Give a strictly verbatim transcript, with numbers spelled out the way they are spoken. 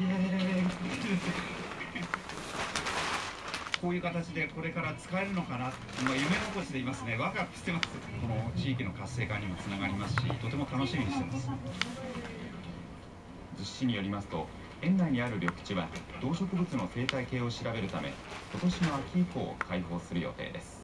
こういう形でこれから使えるのかな、まあ、夢心地でいますね。ワクワクしてます。この地域の活性化にもつながりますし、とても楽しみにしてます。 逗子市によりますと、園内にある緑地は動植物の生態系を調べるため、今年の秋以降開放する予定です。